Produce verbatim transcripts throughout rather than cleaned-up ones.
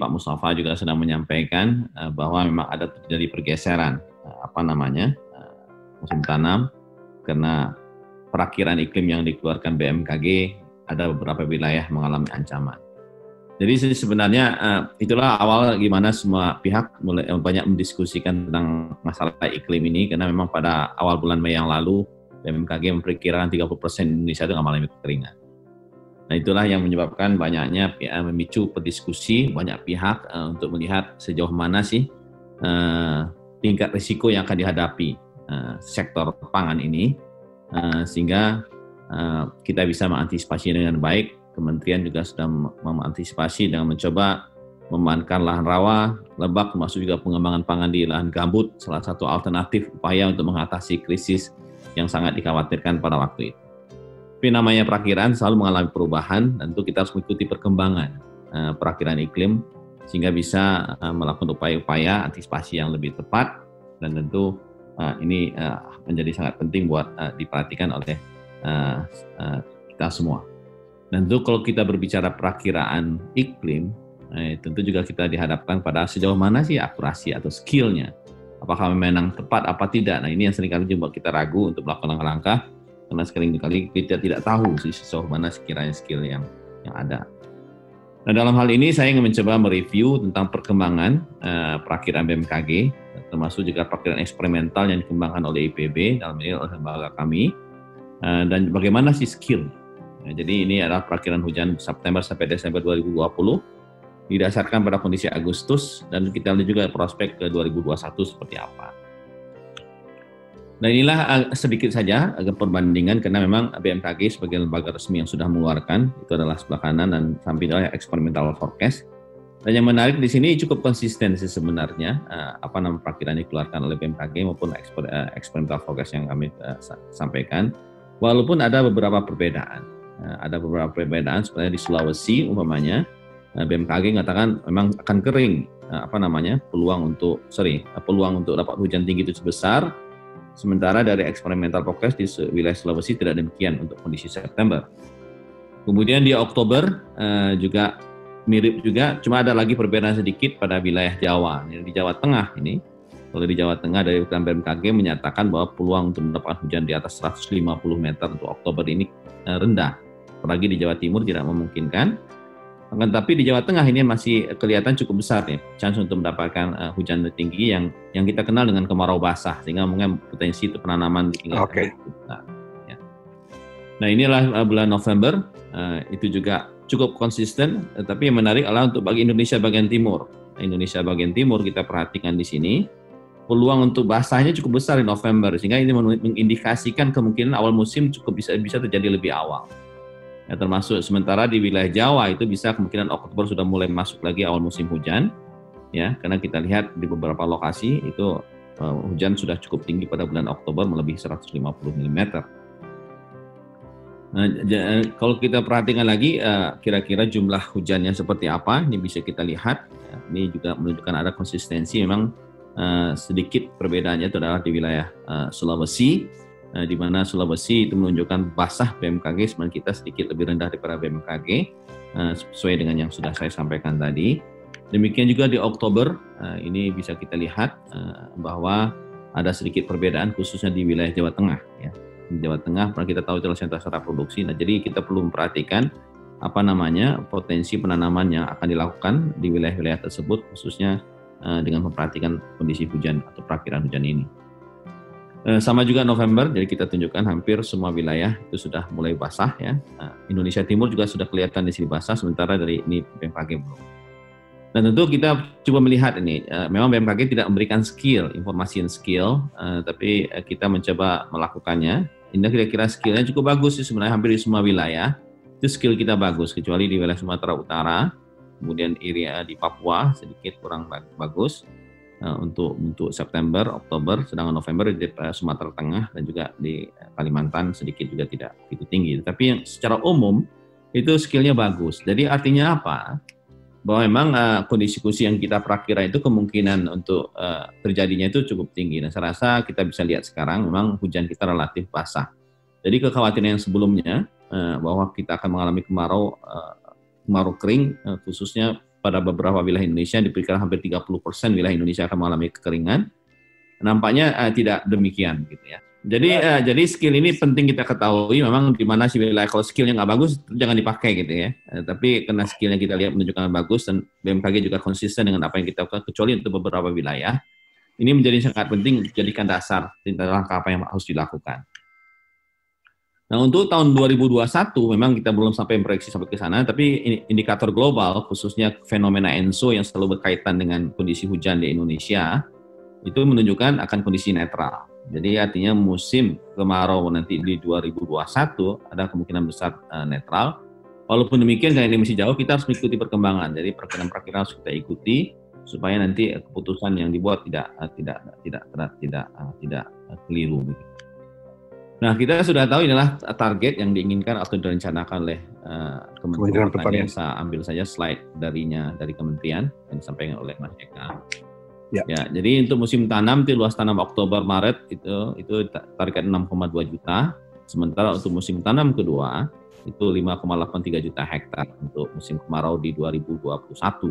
Pak Mustafa juga sedang menyampaikan uh, bahwa memang ada terjadi pergeseran uh, apa namanya uh, musim tanam karena perakiran iklim yang dikeluarkan B M K G ada beberapa wilayah mengalami ancaman. Jadi sebenarnya uh, itulah awal gimana semua pihak mulai uh, banyak mendiskusikan tentang masalah iklim ini karena memang pada awal bulan Mei yang lalu B M K G memperkirakan tiga puluh persen Indonesia itu mengalami kekeringan. Nah itulah yang menyebabkan banyaknya uh, memicu berdiskusi banyak pihak uh, untuk melihat sejauh mana sih uh, tingkat risiko yang akan dihadapi uh, sektor pangan ini uh, sehingga uh, kita bisa mengantisipasi dengan baik. Kementerian juga sudah mengantisipasi dengan mencoba memanfaatkan lahan rawa, lebak, termasuk juga pengembangan pangan di lahan gambut, salah satu alternatif upaya untuk mengatasi krisis yang sangat dikhawatirkan pada waktu itu. Tapi namanya perakiraan selalu mengalami perubahan, dan tentu kita harus mengikuti perkembangan uh, perakiraan iklim, sehingga bisa uh, melakukan upaya-upaya antisipasi yang lebih tepat, dan tentu uh, ini uh, menjadi sangat penting buat uh, diperhatikan oleh uh, uh, kita semua. Dan tentu kalau kita berbicara perakiraan iklim, eh, tentu juga kita dihadapkan pada sejauh mana sih akurasi atau skillnya. Apakah memang tepat apa tidak. Nah ini yang seringkali membuat kita ragu untuk melakukan langkah-langkah, karena seringkali kita tidak tahu sih sejauh mana sekiranya skill yang, yang ada. Nah dalam hal ini saya ingin mencoba mereview tentang perkembangan eh, perakiraan B M K G, termasuk juga perakiraan eksperimental yang dikembangkan oleh I P B, dalam ini oleh lembaga kami, eh, dan bagaimana sih skill. Nah, jadi ini adalah perakiraan hujan September sampai Desember dua ribu dua puluh didasarkan pada kondisi Agustus, dan kita lihat juga prospek ke dua ribu dua puluh satu seperti apa. Nah inilah sedikit saja agak perbandingan karena memang B M K G sebagai lembaga resmi yang sudah mengeluarkan itu adalah sebelah kanan dan samping adalah experimental forecast. Dan yang menarik di sini cukup konsisten sih sebenarnya apa nama perakiraan yang dikeluarkan oleh B M K G maupun experimental forecast yang kami sampaikan, walaupun ada beberapa perbedaan. Ada beberapa perbedaan sebenarnya di Sulawesi umpamanya B M K G mengatakan memang akan kering, apa namanya peluang untuk sorry peluang untuk dapat hujan tinggi itu sebesar, sementara dari eksperimental forecast di wilayah Sulawesi tidak demikian untuk kondisi September. Kemudian di Oktober juga mirip juga, cuma ada lagi perbedaan sedikit pada wilayah Jawa. Di Jawa Tengah ini, kalau di Jawa Tengah dari B M K G menyatakan bahwa peluang untuk mendapatkan hujan di atas seratus lima puluh meter untuk Oktober ini rendah. Apalagi di Jawa Timur tidak memungkinkan. Akan tapi di Jawa Tengah ini masih kelihatan cukup besar ya, chance untuk mendapatkan uh, hujan tinggi yang yang kita kenal dengan kemarau basah, sehingga mungkin potensi itu penanaman di tingkat okay. Nah, ya. Nah inilah uh, bulan November, uh, itu juga cukup konsisten, uh, tapi yang menarik adalah untuk bagi Indonesia bagian timur. Nah, Indonesia bagian timur kita perhatikan di sini, peluang untuk basahnya cukup besar di November, sehingga ini mengindikasikan kemungkinan awal musim cukup bisa bisa terjadi lebih awal. Ya, termasuk sementara di wilayah Jawa itu bisa kemungkinan Oktober sudah mulai masuk lagi awal musim hujan, ya karena kita lihat di beberapa lokasi itu uh, hujan sudah cukup tinggi pada bulan Oktober melebihi seratus lima puluh milimeter. Nah, j- kalau kita perhatikan lagi uh, kira-kira jumlah hujannya seperti apa, ini bisa kita lihat. Ya, ini juga menunjukkan ada konsistensi, memang uh, sedikit perbedaannya itu adalah di wilayah uh, Sulawesi. Nah, di mana Sulawesi itu menunjukkan basah B M K G, sebenarnya kita sedikit lebih rendah daripada B M K G, uh, sesuai dengan yang sudah saya sampaikan tadi. Demikian juga di Oktober, uh, ini bisa kita lihat uh, bahwa ada sedikit perbedaan khususnya di wilayah Jawa Tengah. Ya. Di Jawa Tengah, kita tahu itu adalah sentra sentra produksi, nah jadi kita perlu memperhatikan apa namanya potensi penanaman yang akan dilakukan di wilayah-wilayah tersebut, khususnya uh, dengan memperhatikan kondisi hujan atau perakiraan hujan ini. Sama juga November, jadi kita tunjukkan hampir semua wilayah itu sudah mulai basah ya. Nah, Indonesia Timur juga sudah kelihatan di sini basah, sementara dari ini B M K G belum. Dan tentu kita coba melihat ini, memang B M K G tidak memberikan skill, informasi and skill, tapi kita mencoba melakukannya. Ini kira-kira skillnya cukup bagus sih sebenarnya, hampir di semua wilayah itu skill kita bagus, kecuali di wilayah Sumatera Utara, kemudian area di Papua sedikit kurang bagus. Uh, untuk untuk September, Oktober, sedangkan November di uh, Sumatera Tengah dan juga di Kalimantan sedikit juga tidak begitu tinggi. Tapi yang secara umum itu skillnya bagus. Jadi artinya apa? Bahwa memang uh, kondisi-kondisi yang kita perakiraan itu kemungkinan untuk uh, terjadinya itu cukup tinggi. Nah, saya rasa kita bisa lihat sekarang memang hujan kita relatif basah. Jadi kekhawatiran yang sebelumnya uh, bahwa kita akan mengalami kemarau uh, kemarau kering, uh, khususnya pada beberapa wilayah Indonesia, diperkirakan hampir tiga puluh persen wilayah Indonesia akan mengalami kekeringan. Nampaknya uh, tidak demikian gitu ya. Jadi uh, jadi skill ini penting kita ketahui, memang di mana sih wilayah kalau skillnya nggak bagus jangan dipakai gitu ya. Uh, tapi karena skillnya kita lihat menunjukkan bagus dan B M K G juga konsisten dengan apa yang kita lakukan kecuali untuk beberapa wilayah, ini menjadi sangat penting dijadikan dasar tentang langkah apa yang harus dilakukan. Nah untuk tahun dua ribu dua puluh satu memang kita belum sampai proyeksi sampai ke sana, tapi indikator global khususnya fenomena ENSO yang selalu berkaitan dengan kondisi hujan di Indonesia itu menunjukkan akan kondisi netral. Jadi artinya musim kemarau nanti di dua ribu dua puluh satu ada kemungkinan besar uh, netral. Walaupun demikian karena ini masih jauh, kita harus mengikuti perkembangan. Jadi perkembangan-perkembangan harus kita ikuti supaya nanti keputusan yang dibuat tidak uh, tidak tidak tidak tidak, uh, tidak uh, keliru. Nah kita sudah tahu inilah target yang diinginkan atau direncanakan oleh uh, Kementerian Pertanian. Saya ambil saja slide darinya dari Kementerian yang disampaikan oleh Mas Eka. Ya. ya, jadi untuk musim tanam itu luas tanam Oktober Maret itu itu target enam koma dua juta. Sementara untuk musim tanam kedua itu lima koma delapan tiga juta hektar untuk musim kemarau di dua ribu dua puluh satu.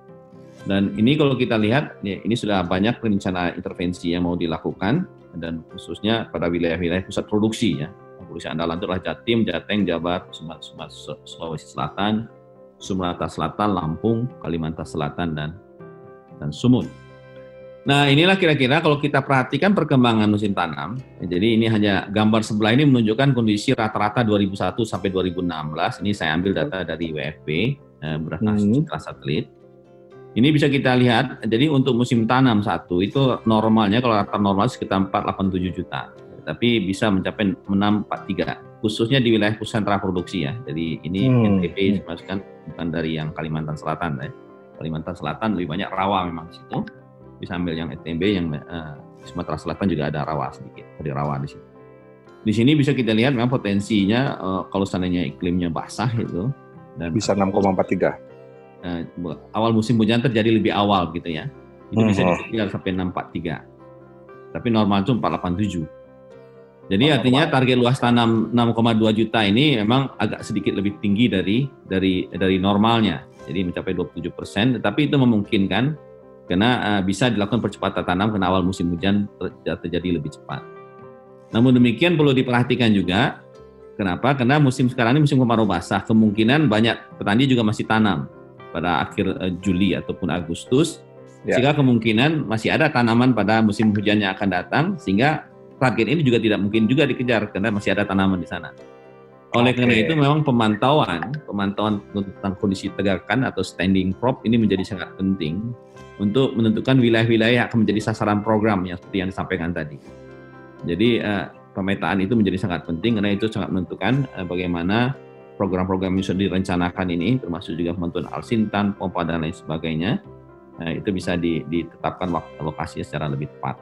Dan ini kalau kita lihat ya, ini sudah banyak rencana intervensi yang mau dilakukan dan khususnya pada wilayah-wilayah pusat produksi ya. Produksi andalan itu adalah Jatim, Jateng, Jabar, Sumatera, Sulawesi Selatan, Sumatera Selatan, Lampung, Kalimantan Selatan dan dan Sumut. Nah inilah kira-kira kalau kita perhatikan perkembangan musim tanam, ya, jadi ini hanya gambar sebelah ini menunjukkan kondisi rata-rata dua ribu satu sampai dua ribu enam belas, ini saya ambil data dari W F P, eh, berdasarkan hmm. satelit. Ini bisa kita lihat, jadi untuk musim tanam satu itu normalnya kalau rata normal sekitar empat ratus delapan puluh tujuh juta, tapi bisa mencapai enam ratus empat puluh tiga, khususnya di wilayah sentra produksi ya, jadi ini hmm. N T B dimasukkan bukan dari yang Kalimantan Selatan ya. Kalimantan Selatan lebih banyak rawa memang di situ. Bisa ambil yang N T B, yang uh, Sumatera Selatan juga ada rawa sedikit, ada rawa di sini. Di sini bisa kita lihat memang potensinya uh, kalau seandainya iklimnya basah itu dan bisa enam koma empat tiga. Uh, awal musim hujan terjadi lebih awal gitu ya. Itu hmm. bisa dikejar sampai enam empat tiga. Tapi normal itu empat delapan tujuh. Jadi oh, artinya target luas tanam enam koma dua juta ini memang agak sedikit lebih tinggi dari dari dari normalnya. Jadi mencapai dua puluh tujuh persen, tetapi itu memungkinkan karena uh, bisa dilakukan percepatan tanam karena awal musim hujan ter- terjadi lebih cepat. Namun demikian perlu diperhatikan juga, kenapa? Karena musim sekarang ini musim kemarau basah, kemungkinan banyak petani juga masih tanam pada akhir uh, Juli ataupun Agustus, ya. Sehingga kemungkinan masih ada tanaman pada musim hujan yang akan datang, sehingga target ini juga tidak mungkin juga dikejar karena masih ada tanaman di sana. Oleh okay. karena itu memang pemantauan, pemantauan tentang kondisi tegakan atau standing crop ini menjadi sangat penting untuk menentukan wilayah-wilayah yang akan menjadi sasaran program yang seperti yang disampaikan tadi. Jadi uh, pemetaan itu menjadi sangat penting karena itu sangat menentukan uh, bagaimana program-program yang sudah direncanakan ini, termasuk juga bantuan alsintan, pompa dan lain sebagainya, uh, itu bisa di, ditetapkan waktu alokasinya secara lebih tepat.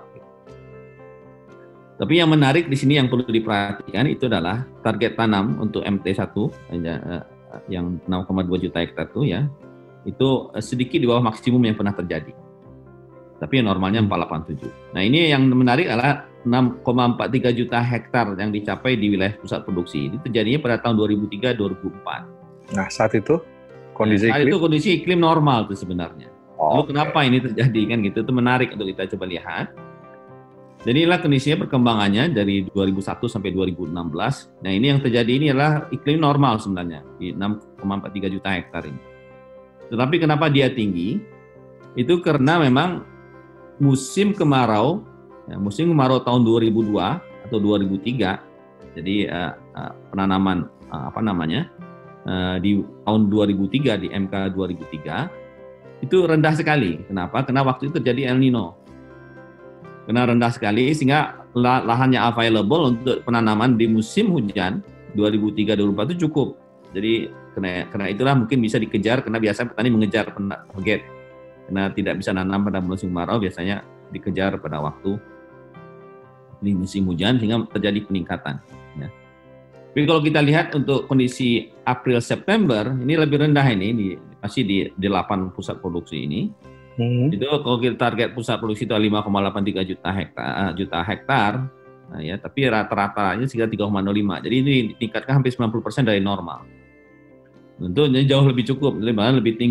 Tapi yang menarik di sini yang perlu diperhatikan itu adalah target tanam untuk M T satu uh, yang enam koma dua juta hektar itu ya. Itu sedikit di bawah maksimum yang pernah terjadi. Tapi normalnya empat ratus delapan puluh tujuh. Nah ini yang menarik adalah enam koma empat tiga juta hektar yang dicapai di wilayah pusat produksi. Ini terjadinya pada tahun dua ribu tiga dua ribu empat. Nah saat itu kondisi nah, saat iklim? itu kondisi iklim normal itu sebenarnya. Oh, Lalu kenapa okay. ini terjadi kan gitu? Itu menarik untuk kita coba lihat. Jadi inilah kondisinya perkembangannya dari dua ribu satu sampai dua ribu enam belas. Nah ini yang terjadi ini adalah iklim normal sebenarnya di enam koma empat tiga juta hektar ini. Tetapi kenapa dia tinggi? Itu karena memang musim kemarau, ya, musim kemarau tahun dua ribu dua atau dua ribu tiga, jadi uh, uh, penanaman uh, apa namanya uh, di tahun dua ribu tiga di M K dua ribu tiga itu rendah sekali. Kenapa? Karena waktu itu terjadi El Nino. Karena rendah sekali sehingga lahannya available untuk penanaman di musim hujan dua ribu tiga dua ribu empat itu cukup. Jadi karena, karena itulah mungkin bisa dikejar karena biasanya petani mengejar target. Karena tidak bisa nanam pada musim kemarau biasanya dikejar pada waktu di musim hujan sehingga terjadi peningkatan. Ya. Tapi kalau kita lihat untuk kondisi April September ini lebih rendah ini di, masih di delapan pusat produksi ini. Hmm. Itu kalau kita target pusat produksi itu lima koma delapan tiga juta hektar, juta hektar, nah ya, tapi rata-ratanya sekitar tiga koma nol lima. Jadi ini ditingkatkan hampir sembilan puluh persen dari normal. Tentu jauh lebih cukup, lebih lebih tinggi.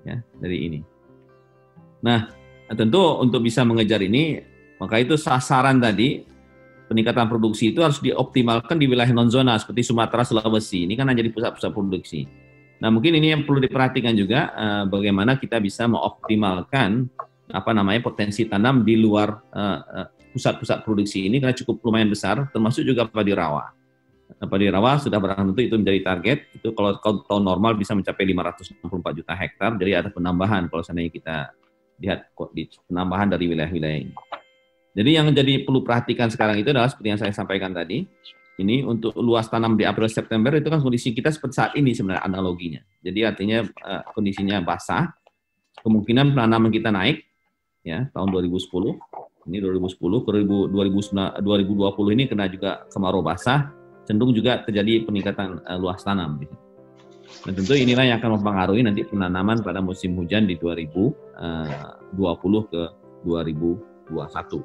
ya dari ini. Nah, tentu untuk bisa mengejar ini, maka itu sasaran tadi peningkatan produksi itu harus dioptimalkan di wilayah non zona seperti Sumatera, Sulawesi. Ini kan jadi pusat-pusat produksi. Nah, mungkin ini yang perlu diperhatikan juga eh, bagaimana kita bisa mengoptimalkan apa namanya potensi tanam di luar eh, eh, pusat-pusat produksi ini karena cukup lumayan besar, termasuk juga padi rawa. Nah, padi rawa sudah barang tentu itu menjadi target. Itu kalau, kalau tahun normal bisa mencapai lima ratus enam puluh empat juta hektar. Jadi ada penambahan kalau seandainya kita lihat kok di penambahan dari wilayah-wilayah ini. Jadi yang jadi perlu perhatikan sekarang itu adalah seperti yang saya sampaikan tadi. Ini untuk luas tanam di April September itu kan kondisi kita seperti saat ini sebenarnya analoginya. Jadi artinya uh, kondisinya basah. Kemungkinan penanaman kita naik ya tahun dua ribu sepuluh. Ini dua ribu sepuluh ke dua ribu dua puluh ini kena juga kemarau basah, cenderung juga terjadi peningkatan uh, luas tanam. Dan tentu inilah yang akan mempengaruhi nanti penanaman pada musim hujan di dua ribu dua puluh ke dua ribu dua puluh satu.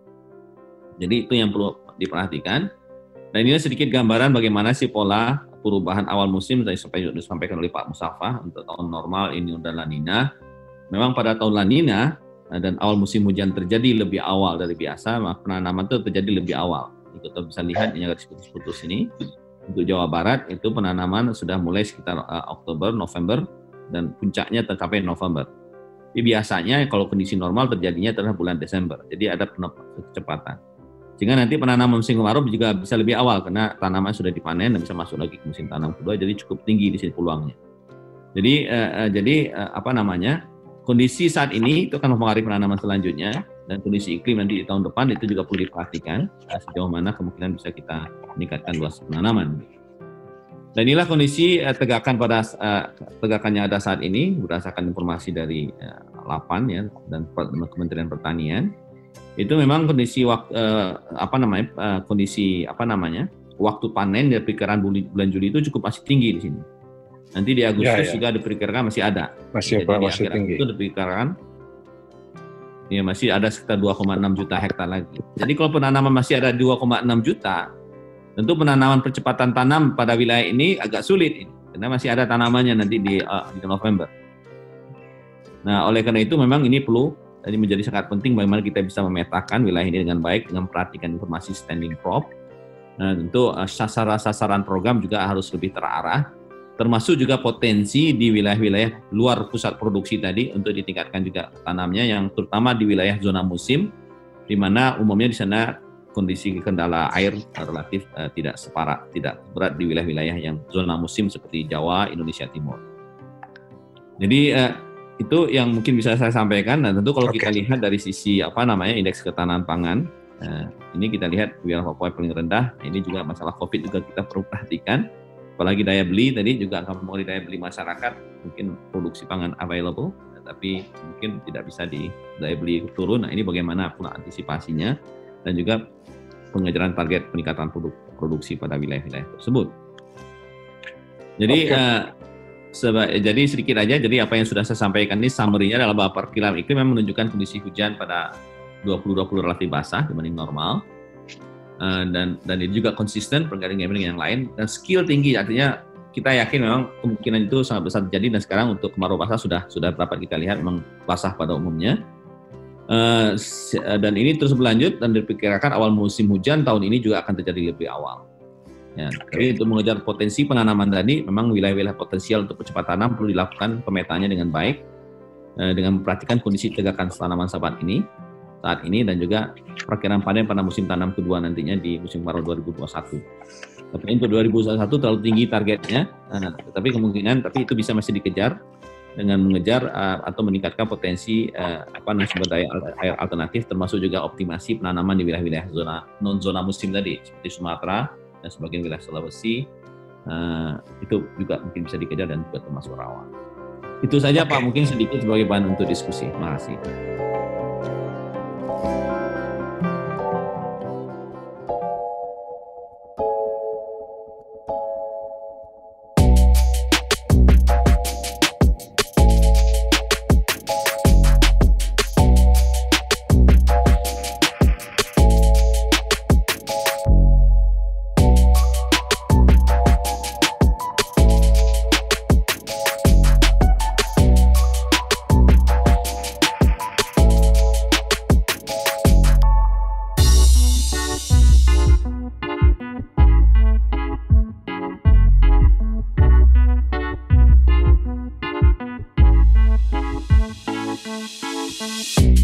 Jadi itu yang perlu diperhatikan. Dan ini sedikit gambaran bagaimana sih pola perubahan awal musim tadi disampaikan oleh Pak Mustafa untuk tahun normal ini dan La Nina. Memang pada tahun La Nina dan awal musim hujan terjadi lebih awal dari biasa, maka penanaman itu terjadi lebih awal. Kita bisa lihat ini garis putus-putus ini. Untuk Jawa Barat itu penanaman sudah mulai sekitar uh, Oktober, November, dan puncaknya tercapai November. Jadi biasanya kalau kondisi normal terjadinya adalah bulan Desember. Jadi ada kecepatan. Sehingga nanti penanaman musim kemarau juga bisa lebih awal karena tanaman sudah dipanen dan bisa masuk lagi ke musim tanam kedua. Jadi cukup tinggi di sini peluangnya. Jadi uh, uh, jadi uh, apa namanya? Kondisi saat ini itu akan mempengaruhi penanaman selanjutnya dan kondisi iklim nanti di tahun depan itu juga perlu diperhatikan sejauh mana kemungkinan bisa kita meningkatkan luas penanaman. Dan inilah kondisi uh, tegakan pada uh, tegakan yang ada saat ini berdasarkan informasi dari uh, Lapan ya dan Kementerian Pertanian. Itu memang kondisi waktu uh, apa namanya uh, kondisi apa namanya waktu panen dari perkiraan bulan Juli itu cukup masih tinggi di sini. Nanti di Agustus ya, ya. juga diperkirakan masih ada. Masih apa? Masih tinggi. Itu diperkirakan ya masih ada sekitar dua koma enam juta hektar lagi. Jadi kalau penanaman masih ada dua koma enam juta, tentu penanaman percepatan tanam pada wilayah ini agak sulit ini, karena masih ada tanamannya nanti di, uh, di November. Nah, oleh karena itu memang ini perlu jadi menjadi sangat penting bagaimana kita bisa memetakan wilayah ini dengan baik dengan perhatikan informasi standing crop. Nah, tentu uh, sasaran-sasaran program juga harus lebih terarah. Termasuk juga potensi di wilayah-wilayah luar pusat produksi tadi untuk ditingkatkan juga tanamnya yang terutama di wilayah zona musim di mana umumnya di sana kondisi kendala air relatif uh, tidak separah, tidak berat di wilayah-wilayah yang zona musim seperti Jawa, Indonesia Timur. Jadi uh, itu yang mungkin bisa saya sampaikan. Dan tentu kalau okay. kita lihat dari sisi apa namanya indeks ketahanan pangan, uh, ini kita lihat wilayah Papua paling rendah. Ini juga masalah COVID juga kita perlu perhatikan. Apalagi daya beli tadi juga akan mempengaruhi daya beli masyarakat, mungkin produksi pangan available, tapi mungkin tidak bisa di daya beli turun. Nah ini bagaimana pula antisipasinya dan juga pengejaran target peningkatan produk, produksi pada wilayah-wilayah tersebut. Jadi okay. uh, seba, jadi sedikit aja. Jadi apa yang sudah saya sampaikan ini summary-nya adalah bahwa perkiraan iklim memang menunjukkan kondisi hujan pada dua ribu dua puluh relatif basah dibanding normal. Uh, dan dan ini juga konsisten pergabungan dengan yang lain dan skill tinggi, artinya kita yakin memang kemungkinan itu sangat besar terjadi. Dan sekarang untuk kemarau basah sudah sudah dapat kita lihat memang basah pada umumnya uh, dan ini terus berlanjut dan diperkirakan awal musim hujan tahun ini juga akan terjadi lebih awal ya. Jadi untuk mengejar potensi penanaman tadi memang wilayah-wilayah potensial untuk percepatan tanam perlu dilakukan pemetaannya dengan baik uh, dengan memperhatikan kondisi tegakan tanaman sahabat ini saat ini dan juga perkiraan panen pada musim tanam kedua nantinya di musim kemarau dua ribu dua puluh satu. Tapi untuk dua ribu dua puluh satu terlalu tinggi targetnya, nah, tapi kemungkinan tapi itu bisa masih dikejar dengan mengejar uh, atau meningkatkan potensi uh, apa namanya sumber daya air alternatif, termasuk juga optimasi penanaman di wilayah-wilayah zona non zona musim tadi seperti Sumatera dan sebagian wilayah Sulawesi, uh, itu juga mungkin bisa dikejar dan juga termasuk rawa. Itu saja okay. Pak, mungkin sedikit sebagai bahan untuk diskusi. Terima kasih. Bye.